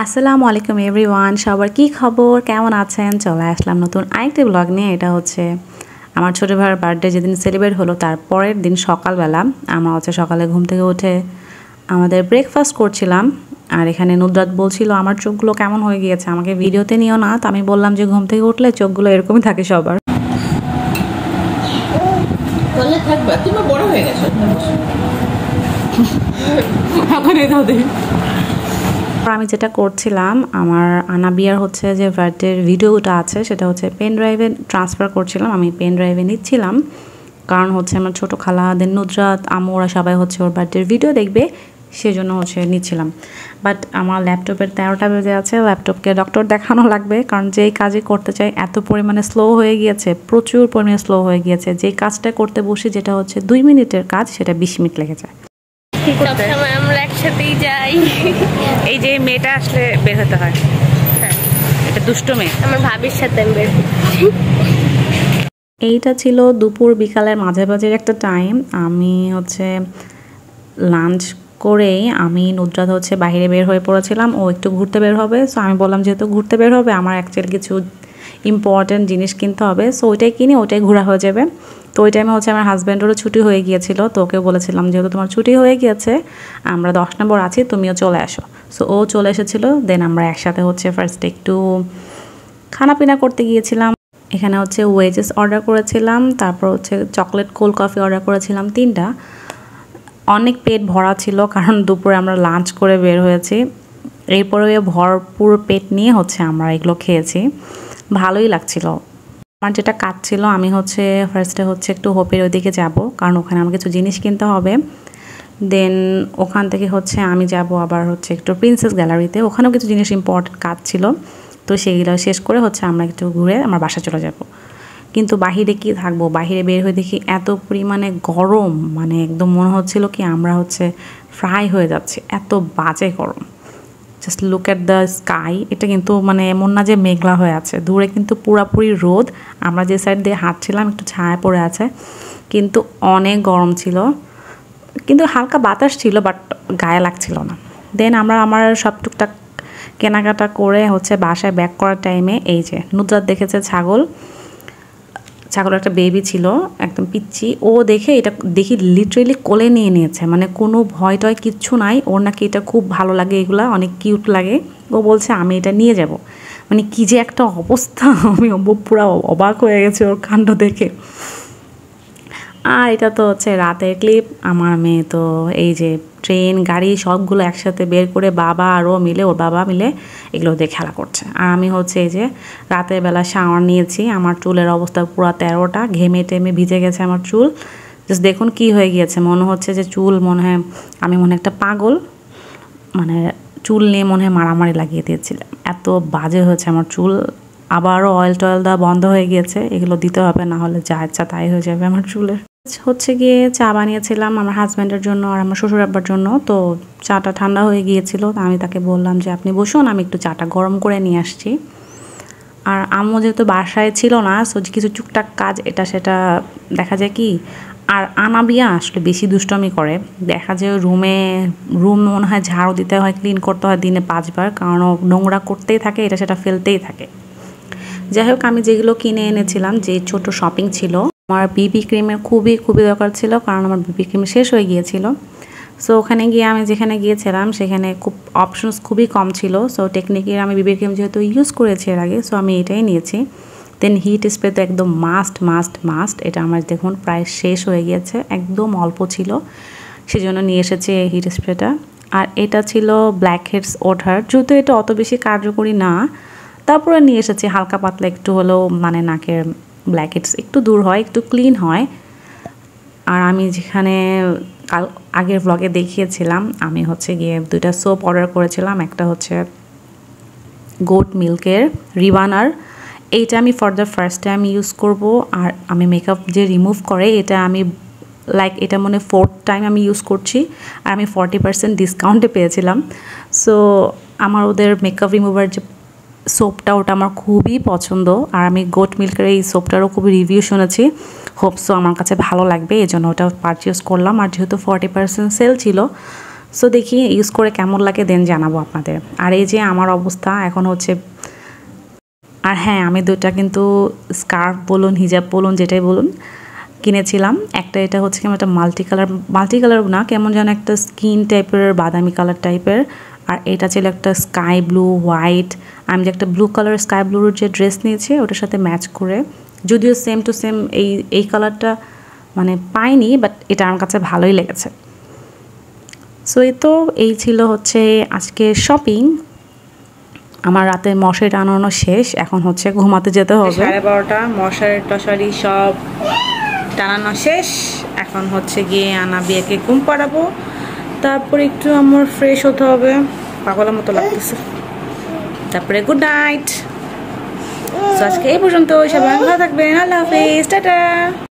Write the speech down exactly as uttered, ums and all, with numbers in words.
আসসালামু আলাইকুম এভরিওয়ান, সবার কি খবর, কেমন আছেন? চলে আসলাম নতুন আরেকটি ব্লগ নিয়ে। এটা হচ্ছে আমার ছোটো ভাইয়ের বার্থডে যেদিন সেলিব্রেট হলো তার পরের দিন সকালবেলা। আমরা হচ্ছে সকালে ঘুম থেকে উঠে আমাদের ব্রেকফাস্ট করছিলাম। আর এখানে নুদরাত বলছিল আমার চোখগুলো কেমন হয়ে গিয়েছে, আমাকে ভিডিওতে নিও না। তো আমি বললাম যে ঘুম থেকে উঠলে চোখগুলো এরকমই থাকে সবার। বড় হয়ে গেছে আমি যেটা করছিলাম, আমার আনাবিয়ার হচ্ছে যে বার্থডের ভিডিওটা আছে সেটা হচ্ছে পেন ড্রাইভে ট্রান্সফার করছিলাম। আমি পেন ড্রাইভে নিচ্ছিলাম কারণ হচ্ছে আমার ছোটো খালা দেন নুদরাত আমু ওরা সবাই হচ্ছে ওর বার্থডের ভিডিও দেখবে, সেজন্য হচ্ছে নিচ্ছিলাম। বাট আমার ল্যাপটপের তেরোটা বেজে আছে, ল্যাপটপকে ডক্টর দেখানো লাগবে কারণ যেই কাজই করতে চাই এত পরিমাণে স্লো হয়ে গিয়েছে, প্রচুর পরিমাণে স্লো হয়ে গিয়েছে। যেই কাজটা করতে বসি যেটা হচ্ছে দুই মিনিটের কাজ সেটা বিশ মিনিট লেগে যায়। সবসময় আমরা একসাথেই যাই। এই যে মেয়েটা আসলে বের হতে হয়, এটা দুষ্ট মেয়ে, আমার ভাবির সাথে বের। এইটা ছিল দুপুর বিকালের মাঝামাঝির একটা টাইম। আমি হচ্ছে লাঞ্চ করেই আমি নুদরাত হচ্ছে বাইরে বের হয়ে পড়েছিলাম, ও একটু ঘুরতে বের হবে। সো আমি বললাম যেহেতু ঘুরতে বের হবে আমার অ্যাকচুয়ালি কিছু ইম্পর্টেন্ট জিনিস কিনতে হবে, সো ওইটাই কিনি, ওইটাই ঘোরা হয়ে যাবে। তো ওই টাইমে হচ্ছে আমার হাজব্যান্ডেরও ছুটি হয়ে গিয়েছিল, তো ওকে বলেছিলাম যেহেতু তোমার ছুটি হয়ে গিয়েছে আমরা দশ নম্বর আছি, তুমিও চলে আসো। সো ও চলে এসেছিলো, দেন আমরা একসাথে হচ্ছে ফার্স্টে একটু খানাপিনা করতে গিয়েছিলাম। এখানে হচ্ছে ওয়েজেস অর্ডার করেছিলাম, তারপর হচ্ছে চকলেট কোল্ড কফি অর্ডার করেছিলাম তিনটা। অনেক পেট ভরা ছিল কারণ দুপুরে আমরা লাঞ্চ করে বের হয়েছি। এরপরে ভরপুর পেট নিয়ে হচ্ছে আমরা এগুলো খেয়েছি, ভালোই লাগছিল। আমার যেটা কাজ ছিল, আমি হচ্ছে ফার্স্টে হচ্ছে একটু হোপের ওইদিকে যাব কারণ ওখানে আমার কিছু জিনিস কিনতে হবে। দেন ওখান থেকে হচ্ছে আমি যাব আবার হচ্ছে একটু প্রিন্সেস গ্যালারিতে, ওখানেও কিছু জিনিস ইম্পর্টেন্ট কাজ ছিল। তো সেইগুলো শেষ করে হচ্ছে আমরা একটু ঘুরে আমার বাসা চলে যাব। কিন্তু বাহিরে কি থাকবো, বাহিরে বের হয়ে দেখি এত পরিমাণে গরম, মানে একদম মনে হচ্ছিল কি আমরা হচ্ছে ফ্রাই হয়ে যাচ্ছি, এত বাজে গরম। Just look at the sky, এটা কিন্তু মানে এমন না যে মেঘলা হয়ে আছে, দূরে কিন্তু পুরাপুরি রোদ। আমরা যে সাইড দিয়ে হাঁটছিলাম একটু ছায়া পড়ে আছে, কিন্তু অনেক গরম ছিল, কিন্তু হালকা বাতাস ছিল বাট গায়ে লাগছিল না। দেন আমরা আমার সব টুকটাক কেনাকাটা করে হচ্ছে বাসায় ব্যাক করার টাইমে এই যে নুদরাত দেখেছে ছাগল, ছাগলের একটা বেবি ছিল একদম পিচ্চি, ও দেখে এটা দেখি লিটারেলি কোলে নিয়ে নিয়েছে, মানে কোনো ভয় টয় কিচ্ছু নাই, ওর নাকি এটা খুব ভালো লাগে, এগুলা অনেক কিউট লাগে। ও বলছে আমি এটা নিয়ে যাব, মানে কী যে একটা অবস্থা, আমি পুরো অবাক হয়ে গেছে ওর কাণ্ড দেখে। আর এটা তো হচ্ছে রাতের ক্লিপ, আমার মেয়ে তো এই যে ট্রেন গাড়ি সবগুলো একসাথে বের করে বাবা আর ও মিলে ওর বাবা মিলে এগুলো দিয়ে খেলা করছে। আর আমি হচ্ছে এই যে রাতের বেলা শাওয়ার নিয়েছি, আমার চুলের অবস্থা পুরো তেরোটা, ঘেমে টেমে ভিজে গেছে আমার চুল। জাস্ট দেখুন কি হয়ে গিয়েছে, মনে হচ্ছে যে চুল মনে হয় আমি মনে একটা পাগল, মানে চুল নিয়ে মনে হয় মারামারি লাগিয়ে দিয়েছিলাম, এত বাজে হয়েছে আমার চুল। আবারও অয়েল টয়েল দেওয়া বন্ধ হয়ে গিয়েছে, এগুলো দিতে হবে, না হলে যা ইচ্ছা তাই হয়ে যাবে আমার চুলের। হচ্ছে গিয়ে চা বানিয়েছিলাম আমার হাজব্যান্ডের জন্য আর আমার শ্বশুর আব্বার জন্য। তো চাটা ঠান্ডা হয়ে গিয়েছিল, আমি তাকে বললাম যে আপনি বসুন, আমি একটু চাটা গরম করে নিয়ে আসছি। আর আম্মু যেহেতু বাসায় ছিল না, সো কিছু টুকটাক কাজ এটা সেটা দেখা যায় কি। আর আনাবিয়া আসলে বেশি দুষ্টমি করে, দেখা যায় রুমে রুম মনে হয় ঝাড়ু দিতে হয়, ক্লিন করতে হয় দিনে পাঁচবার, কারণ নোংরা করতেই থাকে, এটা সেটা ফেলতেই থাকে। যাই হোক, আমি যেগুলো কিনে এনেছিলাম, যে ছোট শপিং ছিল, আমার বিবি ক্রিমের খুবই খুবই দরকার ছিল কারণ আমার বিবি ক্রিম শেষ হয়ে গিয়েছিল। সো ওখানে গিয়ে আমি যেখানে গিয়েছিলাম সেখানে খুব অপশনস খুবই কম ছিল। সো টেকনিকের আমি বিবি ক্রিম যেহেতু ইউজ করেছি এর আগে, সো আমি এটাই নিয়েছি। দেন হিট স্প্রে তো একদম মাস্ট মাস্ট মাস্ট, এটা আমার দেখুন প্রায় শেষ হয়ে গিয়েছে, একদম অল্প ছিল, সেজন্য নিয়ে এসেছি এই হিট স্প্রেটা। আর এটা ছিল ব্ল্যাক হেডস ওঠার, যেহেতু এটা অত বেশি কার্যকরী না, তারপরে নিয়ে এসেছি হালকা পাতলা একটু হলেও, মানে নাকের ব্ল্যাকেটস একটু দূর হয়, একটু ক্লিন হয়। আর আমি যেখানে কাল আগের ব্লগে দেখিয়েছিলাম, আমি হচ্ছে গিয়ে দুইটা সোপ অর্ডার করেছিলাম, একটা হচ্ছে গোট মিল্কের রিবানার, এইটা আমি for the first time use করব। আর আমি মেকআপ যে রিমুভ করে এটা আমি লাইক এটা মনে ফোর্থ টাইম আমি ইউজ করছি, আর আমি ফর্টি পার্সেন্ট ডিসকাউন্টে পেয়েছিলাম। সো আমার ওদের মেকআপ রিমুভার যে সোপটা ওটা আমার খুবই পছন্দ, আর আমি গোট মিল্কের এই সোপটারও খুবই রিভিউ শুনেছি, হোপসো আমার কাছে ভালো লাগবে, এই জন্য ওটা পারচেস করলাম। আর যেহেতু ফর্টি পার্সেন্ট সেল ছিল, সো দেখি ইউজ করে কেমন লাগে দেন জানাবো আপনাদের। আর এই যে আমার অবস্থা এখন হচ্ছে, আর হ্যাঁ আমি দুইটা কিন্তু স্কার্ফ বলুন হিজাব বলুন যেটাই বলুন কিনেছিলাম। একটা এটা হচ্ছে কেমন একটা মাল্টি কালার, মাল্টি কালার না কেমন যেন একটা স্কিন টাইপের বাদামি কালার টাইপের, আর এটা ছিল একটা স্কাই ব্লু হোয়াইট। আমি যে একটা ব্লু কালার স্কাই ব্লুর যে ড্রেস নিয়েছি ওটার সাথে ম্যাচ করে, যদিও সেম টু সেম এই এই কালারটা মানে পাইনি, বাট এটা আমার কাছে ভালোই লেগেছে। সো এই তো এই ছিল হচ্ছে আজকে শপিং। আমার রাতে মশারি টানানো শেষ, এখন হচ্ছে ঘুমাতে যেতে হবে। সাড়ে বারোটা, মশারি টশারি সব টানানো শেষ, এখন হচ্ছে গিয়ে আনা বিয়েকে ঘুম পাড়াবো, তারপরে একটু আমার ফ্রেশ হতে হবে, পাগলের মতো লাগতেছে। তারপরে গুড নাইট। আজকে এই পর্যন্ত, সবাই ভালো থাকবেন, আল্লাহ হাফেজ, টাটা।